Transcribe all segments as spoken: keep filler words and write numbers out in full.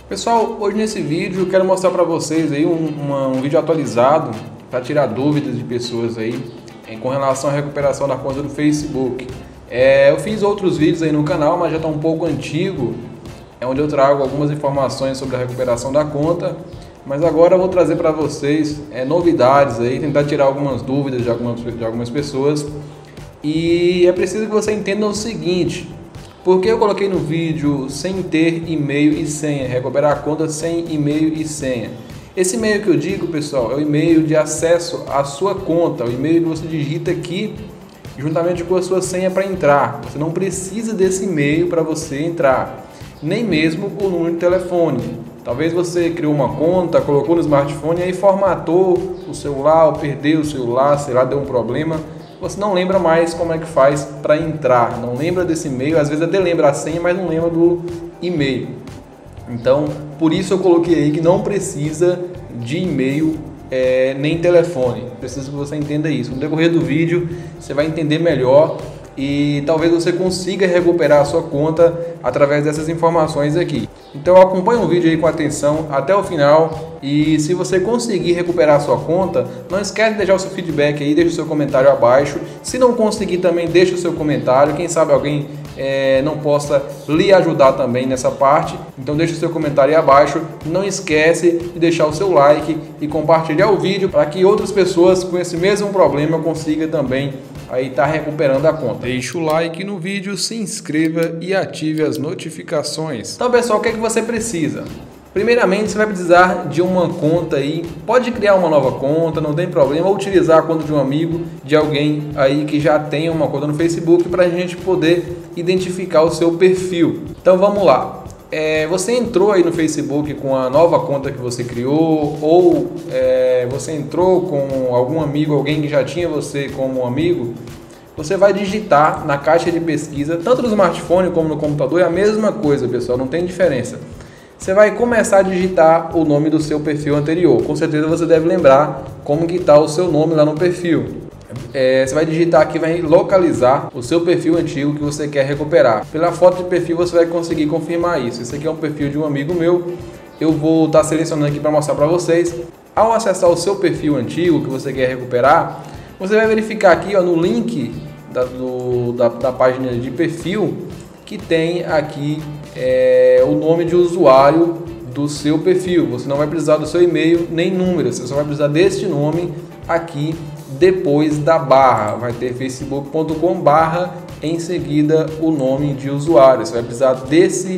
Pessoal, hoje nesse vídeo eu quero mostrar para vocês aí um, uma, um vídeo atualizado para tirar dúvidas de pessoas aí em, com relação à recuperação da conta do Facebook. É, eu fiz outros vídeos aí no canal, mas já está um pouco antigo, é onde eu trago algumas informações sobre a recuperação da conta, mas agora eu vou trazer para vocês é, novidades aí, tentar tirar algumas dúvidas de algumas, de algumas pessoas. E é preciso que você entenda o seguinte: porque eu coloquei no vídeo sem ter e-mail e senha, recuperar a conta sem e-mail e senha. Esse e-mail que eu digo, pessoal, é o e-mail de acesso à sua conta, o e-mail que você digita aqui juntamente com a sua senha para entrar. Você não precisa desse e-mail para você entrar, nem mesmo o número de telefone. Talvez você criou uma conta, colocou no smartphone e aí formatou o celular, ou perdeu o celular, sei lá, deu um problema. Você não lembra mais como é que faz para entrar, não lembra desse e-mail, às vezes até lembra a senha, mas não lembra do e-mail. Então, por isso eu coloquei aí que não precisa de e-mail é, nem telefone. Preciso que você entenda isso. No decorrer do vídeo você vai entender melhor e talvez você consiga recuperar a sua conta através dessas informações aqui. Então acompanhe o vídeo aí com atenção até o final, e se você conseguir recuperar a sua conta, não esquece de deixar o seu feedback aí, deixa o seu comentário abaixo. Se não conseguir também, deixa o seu comentário, quem sabe alguém é, não possa lhe ajudar também nessa parte. Então deixa o seu comentário aí abaixo, não esquece de deixar o seu like e compartilhar o vídeo para que outras pessoas com esse mesmo problema consigam também aí tá recuperando a conta. Deixa o like no vídeo, se inscreva e ative as notificações. Então, pessoal, o que é que você precisa? Primeiramente, você vai precisar de uma conta aí. Pode criar uma nova conta, não tem problema, ou utilizar a conta de um amigo, de alguém aí que já tenha uma conta no Facebook, para a gente poder identificar o seu perfil. Então vamos lá. É, você entrou aí no Facebook com a nova conta que você criou, ou é, você entrou com algum amigo, alguém que já tinha você como amigo, você vai digitar na caixa de pesquisa, tanto no smartphone como no computador, é a mesma coisa, pessoal, não tem diferença. Você vai começar a digitar o nome do seu perfil anterior. Com certeza você deve lembrar como que está o seu nome lá no perfil. É, você vai digitar aqui, vai localizar o seu perfil antigo que você quer recuperar. Pela foto de perfil você vai conseguir confirmar isso. Esse aqui é um perfil de um amigo meu. Eu vou estar selecionando aqui para mostrar para vocês. Ao acessar o seu perfil antigo que você quer recuperar, você vai verificar aqui, ó, no link da, do, da, da página de perfil, que tem aqui é, o nome de usuário do seu perfil. Você não vai precisar do seu e-mail nem número, você só vai precisar deste nome aqui. Depois da barra, vai ter facebook ponto com barra, em seguida o nome de usuário. Você vai precisar desse,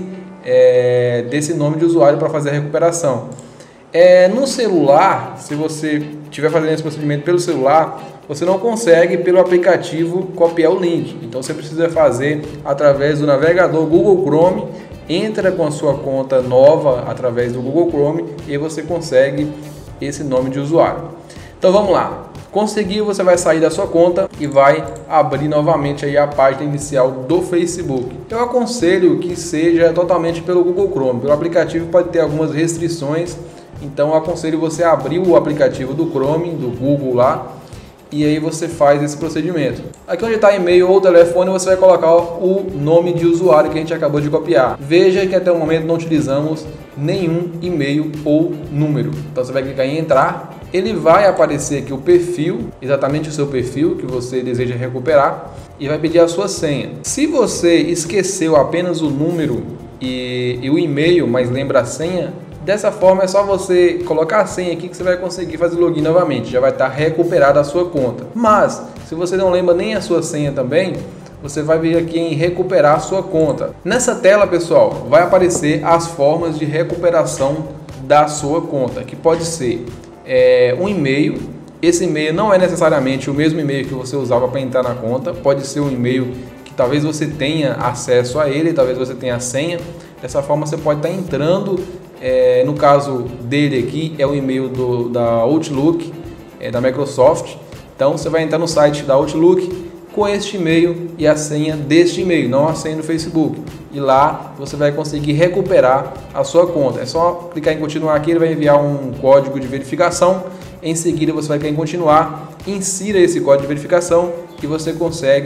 é, desse nome de usuário para fazer a recuperação. É, no celular, se você estiver fazendo esse procedimento pelo celular, você não consegue pelo aplicativo copiar o link. Então você precisa fazer através do navegador Google Chrome. Entra com a sua conta nova através do Google Chrome e você consegue esse nome de usuário. Então vamos lá. Conseguiu, você vai sair da sua conta e vai abrir novamente aí a página inicial do Facebook. Eu aconselho que seja totalmente pelo Google Chrome. Pelo aplicativo pode ter algumas restrições, então eu aconselho você a abrir o aplicativo do Chrome, do Google lá, e aí você faz esse procedimento. Aqui onde está e-mail ou telefone, você vai colocar o nome de usuário que a gente acabou de copiar. Veja que até o momento não utilizamos nenhum e-mail ou número. Então você vai clicar em entrar. Ele vai aparecer aqui o perfil, exatamente o seu perfil que você deseja recuperar, e vai pedir a sua senha. Se você esqueceu apenas o número e, e o e-mail, mas lembra a senha, dessa forma é só você colocar a senha aqui que você vai conseguir fazer login novamente, já vai estar recuperada a sua conta. Mas se você não lembra nem a sua senha também, você vai vir aqui em recuperar a sua conta. Nessa tela, pessoal, vai aparecer as formas de recuperação da sua conta, que pode ser É, um e-mail. Esse e-mail não é necessariamente o mesmo e-mail que você usava para entrar na conta, pode ser um e-mail que talvez você tenha acesso a ele, talvez você tenha a senha. Dessa forma você pode estar entrando, é, no caso dele aqui é o e-mail do, da Outlook, é, da Microsoft. Então você vai entrar no site da Outlook com este e-mail e a senha deste e-mail, não a senha do Facebook. E lá você vai conseguir recuperar a sua conta. É só clicar em continuar aqui, ele vai enviar um código de verificação. Em seguida você vai clicar em continuar, insira esse código de verificação e você consegue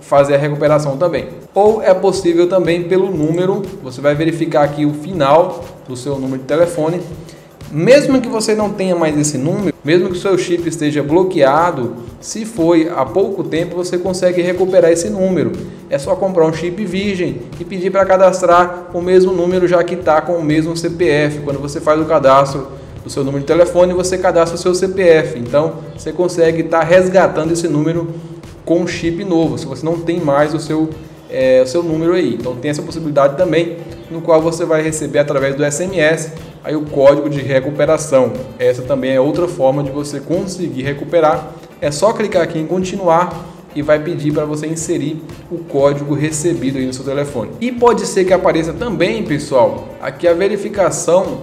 fazer a recuperação também. Ou é possível também pelo número, você vai verificar aqui o final do seu número de telefone. Mesmo que você não tenha mais esse número, mesmo que o seu chip esteja bloqueado, se foi há pouco tempo, você consegue recuperar esse número. É só comprar um chip virgem e pedir para cadastrar o mesmo número, já que está com o mesmo C P F. Quando você faz o cadastro do seu número de telefone, você cadastra o seu C P F. Então, você consegue estar resgatando esse número com um chip novo, se você não tem mais o seu, é, o seu número aí. Então, tem essa possibilidade também, no qual você vai receber através do S M S aí o código de recuperação. Essa também é outra forma de você conseguir recuperar. É só clicar aqui em continuar e vai pedir para você inserir o código recebido aí no seu telefone. E pode ser que apareça também, pessoal, aqui a verificação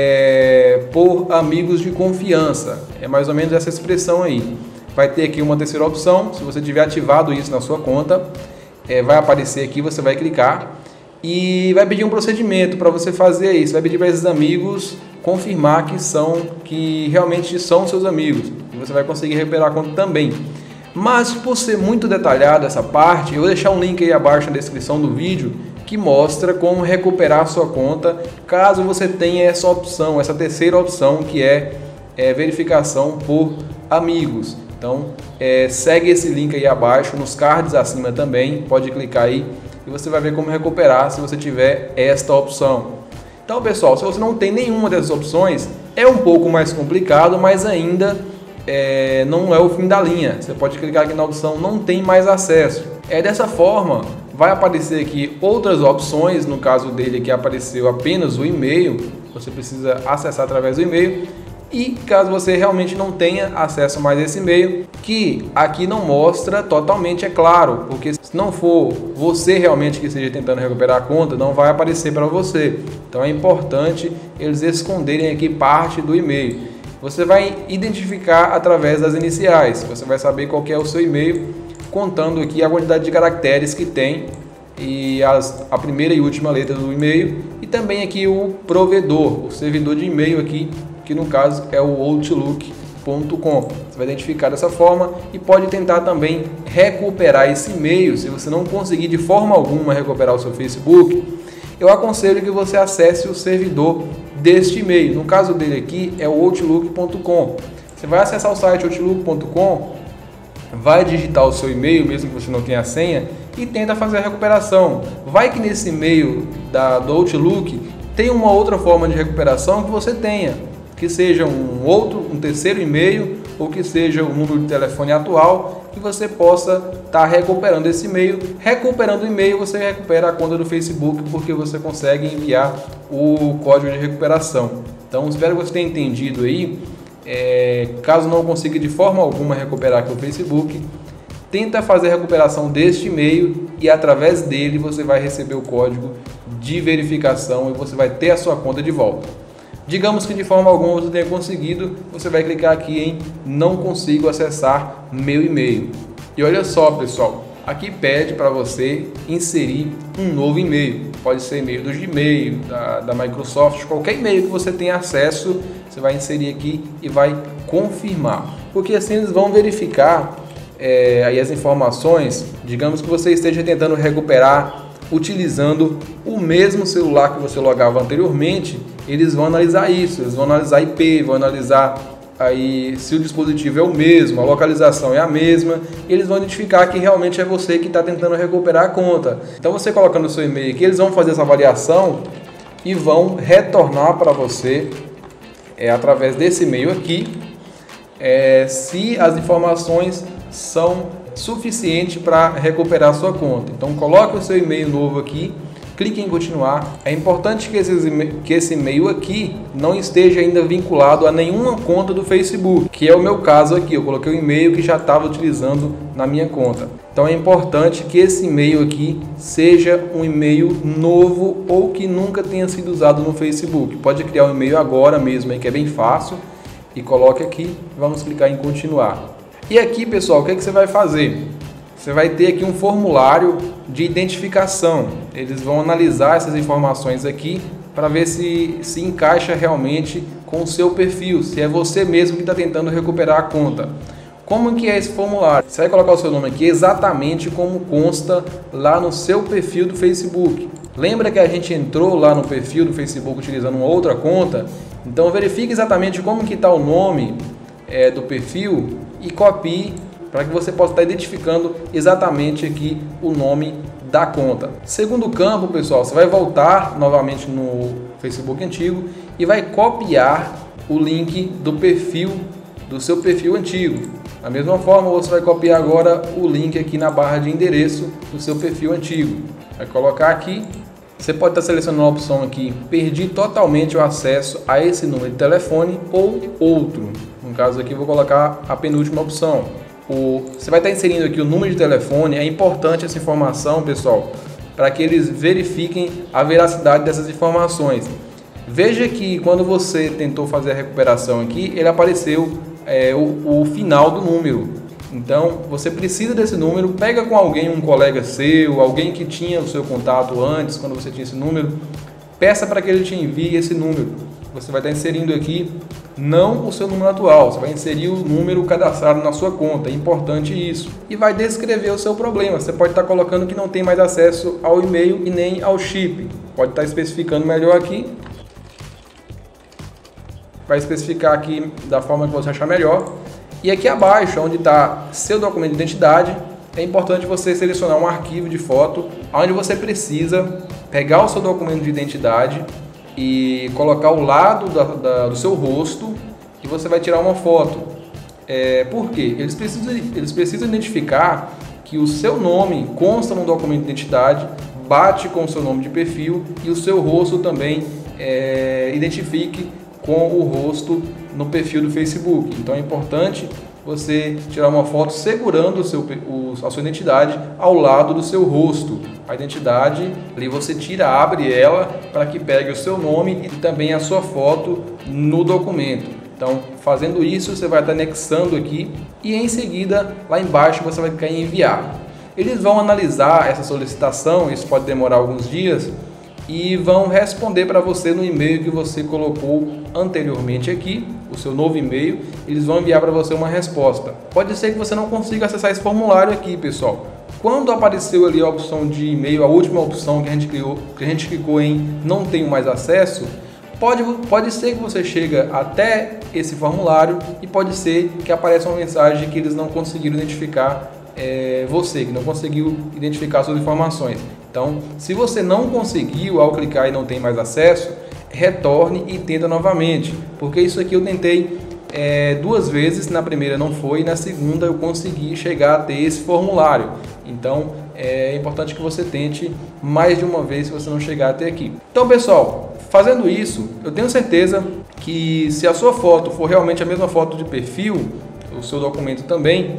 é, por amigos de confiança. É mais ou menos essa expressão aí. Vai ter aqui uma terceira opção, se você tiver ativado isso na sua conta, é, vai aparecer aqui, você vai clicar e vai pedir um procedimento para você fazer isso. Vai pedir para esses amigos confirmar que são, que realmente são seus amigos. E você vai conseguir recuperar a conta também. Mas por ser muito detalhada essa parte, eu vou deixar um link aí abaixo na descrição do vídeo que mostra como recuperar a sua conta, caso você tenha essa opção, essa terceira opção, que é, é verificação por amigos. Então é, segue esse link aí abaixo, nos cards acima também, pode clicar aí e você vai ver como recuperar se você tiver esta opção. Então, pessoal, se você não tem nenhuma dessas opções, é um pouco mais complicado, mas ainda é, não é o fim da linha. Você pode clicar aqui na opção não tem mais acesso. É dessa forma, vai aparecer aqui outras opções. No caso dele aqui apareceu apenas o e-mail, você precisa acessar através do e-mail. E caso você realmente não tenha acesso mais a esse e-mail, que aqui não mostra totalmente, é claro, porque se não for você realmente que esteja tentando recuperar a conta, não vai aparecer para você. Então é importante eles esconderem aqui parte do e-mail. Você vai identificar através das iniciais, você vai saber qual que é o seu e-mail, contando aqui a quantidade de caracteres que tem e as, a primeira e última letra do e-mail, e também aqui o provedor, o servidor de e-mail aqui, que no caso é o outlook ponto com. Você vai identificar dessa forma e pode tentar também recuperar esse e-mail. Se você não conseguir de forma alguma recuperar o seu Facebook, eu aconselho que você acesse o servidor deste e-mail. No caso dele aqui é o outlook ponto com. Você vai acessar o site outlook ponto com, vai digitar o seu e-mail, mesmo que você não tenha a senha, e tenta fazer a recuperação. Vai que nesse e-mail da, do Outlook tem uma outra forma de recuperação que você tenha, que seja um outro, um terceiro e-mail, ou que seja o número de telefone atual, que você possa estar recuperando esse e-mail. Recuperando o e-mail, você recupera a conta do Facebook, porque você consegue enviar o código de recuperação. Então, espero que você tenha entendido aí. É, caso não consiga de forma alguma recuperar aqui o Facebook, tenta fazer a recuperação deste e-mail e através dele você vai receber o código de verificação e você vai ter a sua conta de volta. Digamos que de forma alguma você tenha conseguido, você vai clicar aqui em não consigo acessar meu e-mail. E olha só, pessoal, aqui pede para você inserir um novo e-mail. Pode ser e-mail do Gmail, da, da Microsoft, qualquer e-mail que você tenha acesso, você vai inserir aqui e vai confirmar. Porque assim eles vão verificar é, aí as informações. Digamos que você esteja tentando recuperar utilizando o mesmo celular que você logava anteriormente, eles vão analisar isso, eles vão analisar I P, vão analisar aí se o dispositivo é o mesmo, a localização é a mesma, e eles vão identificar que realmente é você que está tentando recuperar a conta. Então você colocando o seu e-mail aqui, eles vão fazer essa avaliação e vão retornar para você é, através desse e-mail aqui é, se as informações são suficientes para recuperar a sua conta. Então coloque o seu e-mail novo aqui, clique em continuar. É importante que, esses, que esse e-mail aqui não esteja ainda vinculado a nenhuma conta do Facebook, que é o meu caso aqui. Eu coloquei o e-mail que já estava utilizando na minha conta. Então é importante que esse e-mail aqui seja um e-mail novo ou que nunca tenha sido usado no Facebook. Pode criar um e-mail agora mesmo, aí, que é bem fácil, e coloque aqui. Vamos clicar em continuar. E aqui, pessoal, o que, é que você vai fazer? Você vai ter aqui um formulário de identificação. Eles vão analisar essas informações aqui para ver se se encaixa realmente com o seu perfil, se é você mesmo que está tentando recuperar a conta. Como que é esse formulário? Você vai colocar o seu nome aqui exatamente como consta lá no seu perfil do Facebook. Lembra que a gente entrou lá no perfil do Facebook utilizando uma outra conta? Então verifique exatamente como que está o nome é, do perfil e copie para que você possa estar identificando exatamente aqui o nome da conta. Segundo campo, pessoal, você vai voltar novamente no Facebook antigo e vai copiar o link do perfil do seu perfil antigo. Da mesma forma, você vai copiar agora o link aqui na barra de endereço do seu perfil antigo. Vai colocar aqui. Você pode estar selecionando a opção aqui, perdi totalmente o acesso a esse número de telefone ou outro. No caso aqui, vou colocar a penúltima opção. O, você vai estar inserindo aqui o número de telefone. É importante essa informação, pessoal, para que eles verifiquem a veracidade dessas informações. Veja que quando você tentou fazer a recuperação aqui, ele apareceu é, o, o final do número. Então, você precisa desse número, pega com alguém, um colega seu, alguém que tinha o seu contato antes, quando você tinha esse número, peça para que ele te envie esse número. Você vai estar inserindo aqui, não o seu número atual, você vai inserir o número cadastrado na sua conta, é importante isso. E vai descrever o seu problema, você pode estar colocando que não tem mais acesso ao e-mail e nem ao chip. Pode estar especificando melhor aqui. Vai especificar aqui da forma que você achar melhor. E aqui abaixo, onde está seu documento de identidade, é importante você selecionar um arquivo de foto, onde você precisa pegar o seu documento de identidade e colocar ao lado da, da, do seu rosto e você vai tirar uma foto. É, por quê? Eles precisam, eles precisam identificar que o seu nome consta no documento de identidade, bate com o seu nome de perfil e o seu rosto também é, identifique com o rosto no perfil do Facebook. Então é importante você tirar uma foto segurando o seu, o, a sua identidade ao lado do seu rosto. A identidade, ali você tira, abre ela para que pegue o seu nome e também a sua foto no documento. Então, fazendo isso, você vai estar anexando aqui e em seguida, lá embaixo, você vai clicar em enviar. Eles vão analisar essa solicitação, isso pode demorar alguns dias, e vão responder para você no e-mail que você colocou anteriormente aqui, o seu novo e-mail. Eles vão enviar para você uma resposta. Pode ser que você não consiga acessar esse formulário aqui, pessoal. Quando apareceu ali a opção de e-mail, a última opção que a gente criou, que a gente clicou em não tenho mais acesso, pode, pode ser que você chega até esse formulário e pode ser que apareça uma mensagem que eles não conseguiram identificar é, você, que não conseguiu identificar suas informações. Então, se você não conseguiu, ao clicar e não tem mais acesso, retorne e tenta novamente, porque isso aqui eu tentei é, duas vezes, na primeira não foi, na segunda eu consegui chegar a ter esse formulário. Então, é importante que você tente mais de uma vez se você não chegar até aqui. Então, pessoal, fazendo isso, eu tenho certeza que se a sua foto for realmente a mesma foto de perfil, o seu documento também,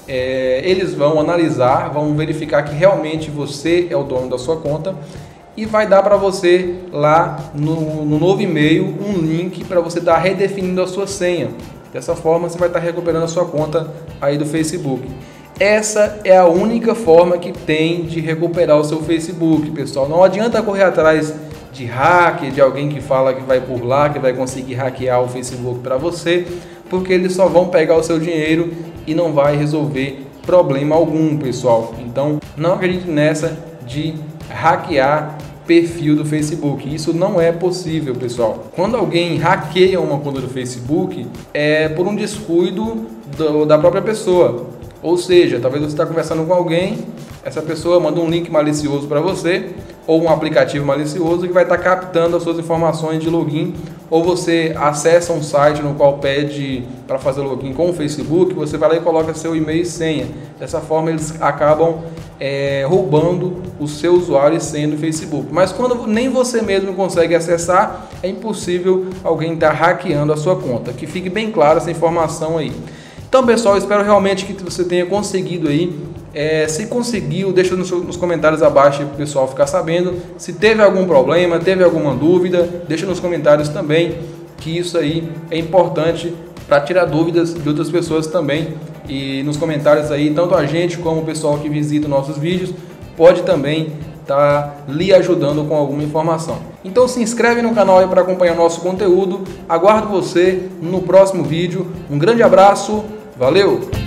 É, eles vão analisar, vão verificar que realmente você é o dono da sua conta e vai dar para você lá no, no novo e-mail um link para você estar redefinindo a sua senha. Dessa forma você vai estar recuperando a sua conta aí do Facebook. Essa é a única forma que tem de recuperar o seu Facebook, pessoal. Não adianta correr atrás de hacker, de alguém que fala que vai por lá, que vai conseguir hackear o Facebook para você, porque eles só vão pegar o seu dinheiro e não vai resolver problema algum, pessoal. Então, não acredite nessa de hackear perfil do Facebook. Isso não é possível, pessoal. Quando alguém hackeia uma conta do Facebook, é por um descuido do, da própria pessoa. Ou seja, talvez você está conversando com alguém, essa pessoa manda um link malicioso para você, ou um aplicativo malicioso que vai estar captando as suas informações de login, ou você acessa um site no qual pede para fazer login com o Facebook, você vai lá e coloca seu e-mail e senha. Dessa forma eles acabam é, roubando o seu usuário e senha do Facebook. Mas quando nem você mesmo consegue acessar, é impossível alguém estar hackeando a sua conta. Que fique bem clara essa informação aí. Então, pessoal, espero realmente que você tenha conseguido aí. É, se conseguiu, deixa nos, nos comentários abaixo para o pessoal ficar sabendo. Se teve algum problema, teve alguma dúvida, deixa nos comentários também, que isso aí é importante para tirar dúvidas de outras pessoas também. E nos comentários aí, tanto a gente como o pessoal que visita nossos vídeos pode também estar lhe ajudando com alguma informação. Então se inscreve no canal aí para acompanhar nosso conteúdo. Aguardo você no próximo vídeo. Um grande abraço, valeu!